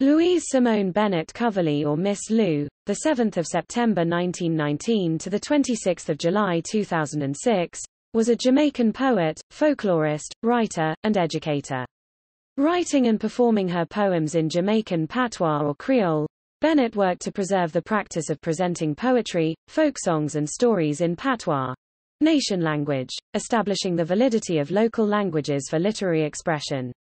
Louise Simone Bennett-Coverley, or Miss Lou, the 7th of September 1919 to the 26th of July 2006, was a Jamaican poet, folklorist, writer, and educator. Writing and performing her poems in Jamaican patois or Creole, Bennett worked to preserve the practice of presenting poetry, folk songs and stories in patois, nation language, establishing the validity of local languages for literary expression.